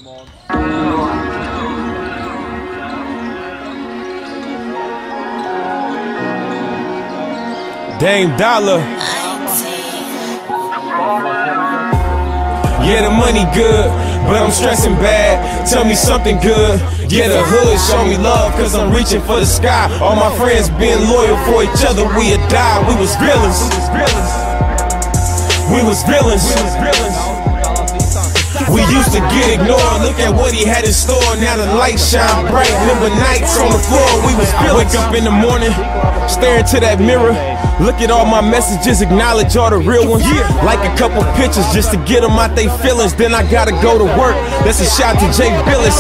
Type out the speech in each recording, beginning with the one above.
Dame Dollar. Yeah, the money good, but I'm stressing bad. Tell me something good. Yeah, the hood show me love, cause I'm reaching for the sky. All my friends being loyal for each other, we had died. We was villains. We was villains. We used to get ignored. Look at what he had in store. Now the lights shine bright. Remember nights on the floor, we was villains. Wake up in the morning, stare into that mirror. Look at all my messages, acknowledge all the real ones. Like a couple pictures just to get them out they feelings. Then I gotta go to work. That's a shout to Jay Billis.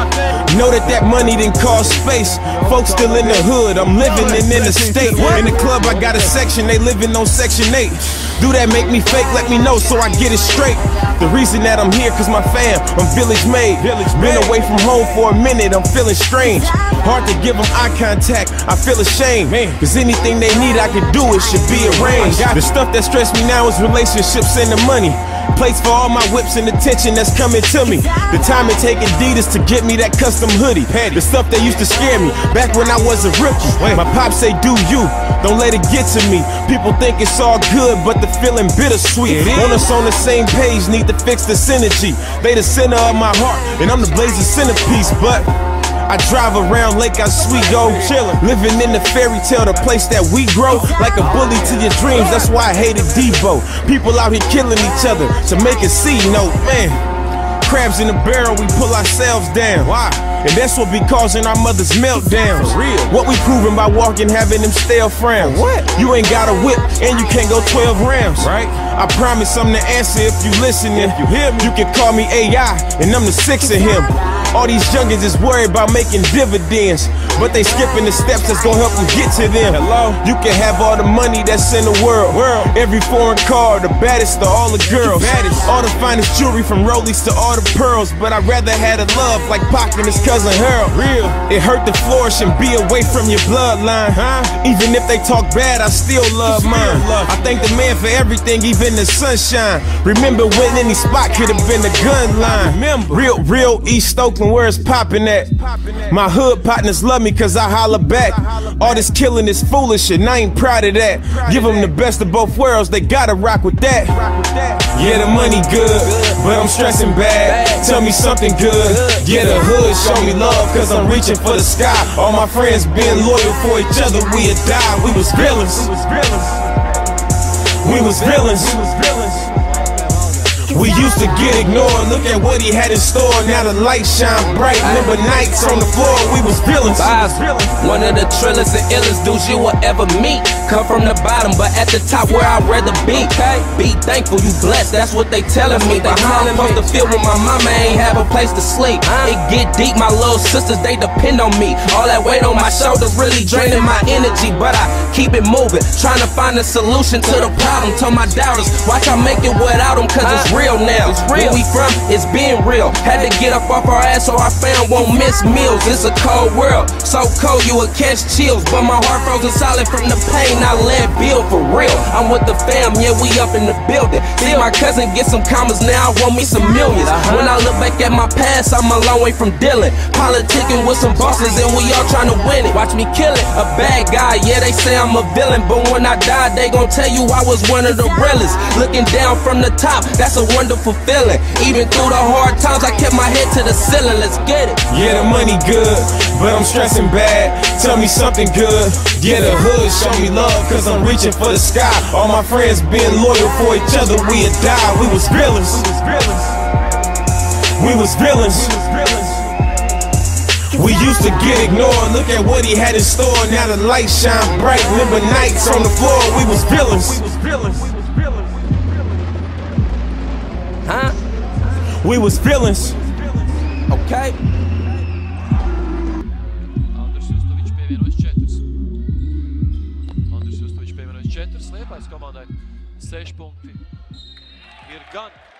I know that money didn't cost space. Folks still in the hood, I'm living in the state. In the club I got a section, they living on section 8. Do that make me fake? Let me know so I get it straight. The reason that I'm here cause my fam, I'm village made. Been away from home for a minute, I'm feeling strange. Hard to give them eye contact, I feel ashamed. Cause anything they need I can do, it should be arranged. The stuff that stress me now is relationships and the money. Place for all my whips and attention that's coming to me. The time it take Adidas to get me that custom hoodie. The stuff that used to scare me back when I was a rookie. My pops say do you, don't let it get to me. People think it's all good but the feeling bittersweet. Want us on the same page, need to fix the synergy. They the center of my heart and I'm the blazing centerpiece. But I drive around Lake Oswego, living in the fairy tale, the place that we grow. Like a bully to your dreams, that's why I hated Debo. People out here killing each other to make a C note, man. Crabs in the barrel, we pull ourselves down. Why? And that's what be causing our mothers' meltdowns. What we proving by walking, having them stale frowns. What? You ain't got a whip and you can't go 12 rounds, right? I promise I'm the answer if you listening. If you hear me, you can call me AI and I'm the 6 of him. All these youngins is worried about making dividends, but they skipping the steps that's gonna help them get to them. Hello? You can have all the money that's in the world. Every foreign car, the baddest to all the girls. All the finest jewelry from Rollies to all the pearls. But I'd rather have a love like Pac and his cousin Harold. It hurt to flourish and be away from your bloodline. Even if they talk bad, I still love mine. I thank the man for everything, even the sunshine. Remember when any spot could have been a gun line. Real East Oakland, where it's poppin' at. My hood partners love me cause I holler back. All this killing is foolish and I ain't proud of that. Give them the best of both worlds, they gotta rock with that. Yeah, the money good, but I'm stressing bad. Tell me something good. Yeah, the hood show me love cause I'm reaching for the sky. All my friends being loyal for each other, we had died. We was villains. We was villains. We used to get ignored. Look at what he had in store. Now the lights shine bright. Remember nights on the floor, we was villains. One of the trillest and illest dudes you will ever meet. Come from the bottom, but at the top where I'd rather be. Be thankful, you blessed, that's what they telling me. But how I'm supposed to feel when my mama ain't have a place to sleep? It get deep, my little sisters, they depend on me. All that weight on my shoulders really draining my energy. But I keep it moving, trying to find a solution to the problem. Told my doubters, watch I make it without them cause it's real now. Where we from, it's being real. Had to get up off our ass so our fam won't miss meals. It's a cold world, so cold you will catch chills. But my heart frozen solid from the pain I let build for real. I'm with the fam, yeah, we up in the building. See my cousin get some commas, now I want me some millions. When I look back at my past, I'm a long way from dealing. Politicking with some bosses and we all trying to win it. Watch me kill it, a bad guy, yeah, they say I'm a villain. But when I die, they gon' tell you I was one of the realest. Looking down from the top, that's a wonderful feeling. Even through the hard times, I kept my head to the ceiling. Let's get it. Yeah, the money good, but I'm stressing bad. Tell me something good. Yeah, the hood show me love cause I'm reaching for the sky. All my friends being loyal for each other, we had died. We was villains. We was villains. We used to get ignored. Look at what he had in store. Now the lights shine bright. Remember nights on the floor, we was villains. We was villains. Okay. Andris Justović pievienojas 4, Liepājas komandai 6 punkti. Ir gan